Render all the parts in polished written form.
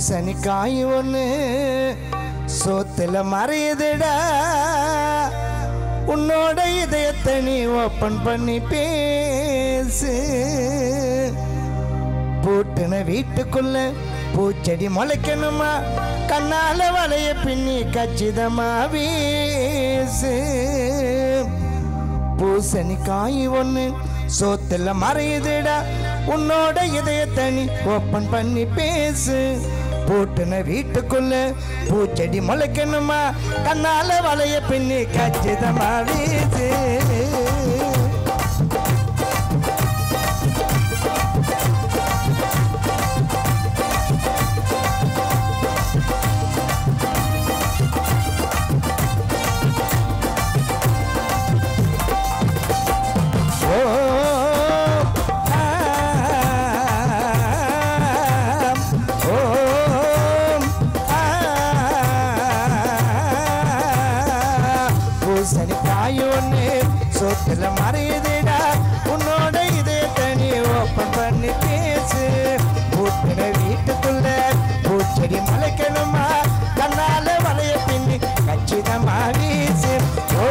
பூசணிக்காய் ஒன்று சோத்துல மறையுதுடா உன்னோட இதயத்தை நீ ஓப்பன் பண்ணி பேசு பூட்டுன வீட்டுக்குள்ள பூச்செடி முளைக்கணுமா கண்ணால வளைய பின்னி கச்சிதமா வீசு பூசணிக்காய் ஒன்று சோத்துல மறையுதுடா உன்னோட இதயத்தை நீ ஓப்பன் பண்ணி பேசு பூட்டுன வீட்டுக்குள்ள பூச்செடி முளைக்கணுமா கண்ணால வளைய பின்னி கச்சிதமா வீசு சோத்துல மறையுதுடா உன்னோட இதயத்தை நீ ஓப்பன் பண்ணி பேசு பூட்டின வீட்டுக்குள்ள பூச்செடி முளைக்கணுமா கண்ணால வளைய பின்னி கச்சிதமா வீசு ஓ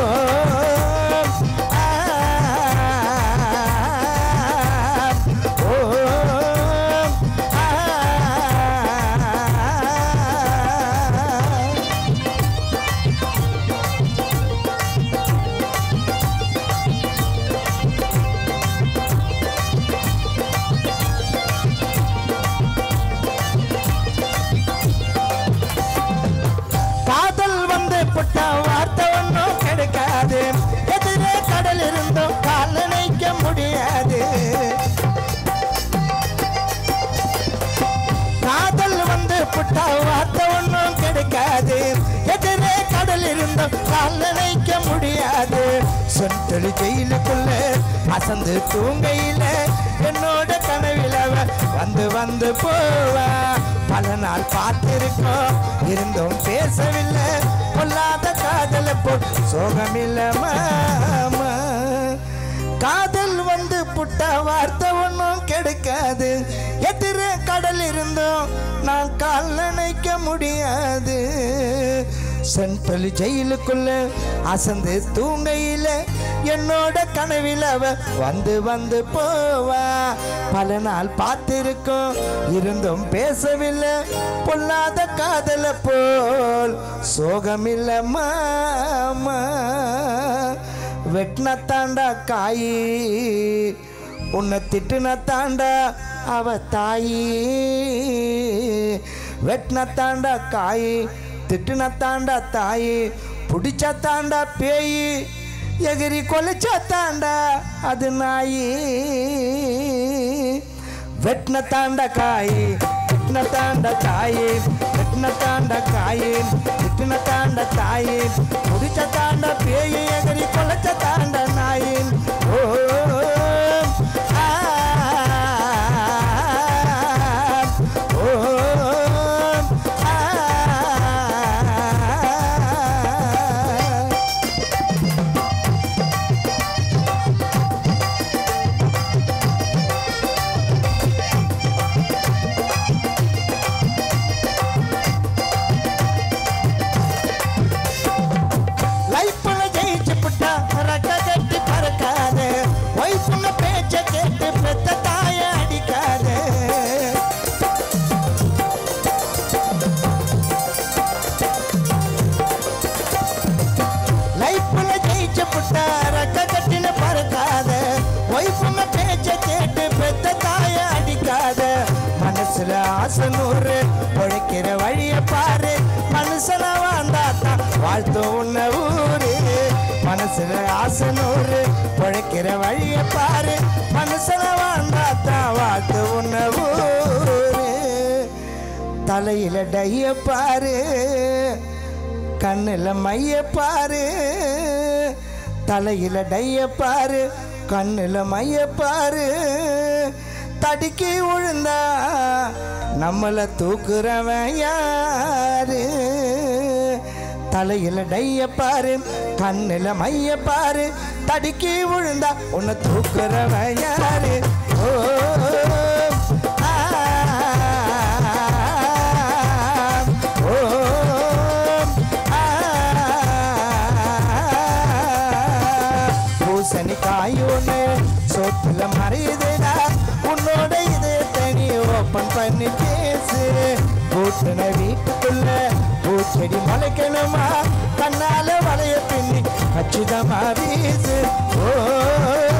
வார்த்தை ஒன்றும் கிடைக்காது எதிரே கடல் இருந்தும் கால் நினைக்க முடியாது காதல் வந்து புட்டா வார்த்தை ஒன்றும் கிடைக்காது எதிரே கடல் இருந்தும் கால் நினைக்க முடியாது சொந்தொழி ஜெயிலுக்குள்ள அசந்து தூங்கையில என்னோட கனவில் வந்து வந்து போவா பல நாள் பார்த்திருக்கோம் இருந்தும் பேசவில்லை பொல்லாத காதல போல் சோகமில்ல மாமா காதல் வந்து புட்ட வார்த்தை ஒன்றும் கிடைக்காது எதிர கடல் இருந்தோம் நான் கால் நினைக்க முடியாது சென்ட்ரல் ஜெயிலுக்குள்ள அசந்து தூங்கையில என்னோட கனவில் வந்து வந்து போவா பல நாள் பார்த்திருக்கோம் இருந்தும் பேசவில்லை பொல்லாத காதல போல் சோகமில்ல மாமா வெட்டின தாண்டா காயி உன்னை திட்டுன தாண்டா அவ தாயி வெட்டின தாண்டா காயி திட்டுன தாண்டா தாயி பிடிச்ச தாண்டா பேயி எகிரி கொலைச்ச தாண்டா அது நாயி வெட்டின தாண்டா காயி திட்டுன தாண்டா தாயி வெட்டின தாண்டா காயி திட்டுன தாண்டா தாயி பிடிச்ச தாண்டா பேயி எகிரி கொலைச்ச தாண்டா நாயி ஓ மனசுல ஆசனூறு பொழைக்கிற வழிய பாரு மனுஷன வாழ்ந்தாத்தான் வாழ்த்து உன்ன ஊரு மனசுல ஆசனூறு பொழைக்கிற வழிய பாரு மனுஷன வாழ்ந்தாத்தான் வாழ்த்து உன்ன ஊரு தலையில டைய பாரு கண்ணுல மைய பாரு தலையில டைய பாரு கண்ணுல மைய பாரு தடுக்கி விழுந்தா நம்மள தூக்குறவன் யாரு தலையில டைய பாரு கண்ணுல மைய பாரு தடுக்கி விழுந்தா உன்னை தூக்குறவன் யாரு ஓ நெத்தில மறையுதுடா உன்னோட இதயத்தை நீ ஓப்பன் பண்ணி பேசு பூட்டின வீட்டுக்குள்ள பூச்செடி முளைக்கணுமா கண்ணால வளைய பின்னி கச்சிதமா வீசு ஓ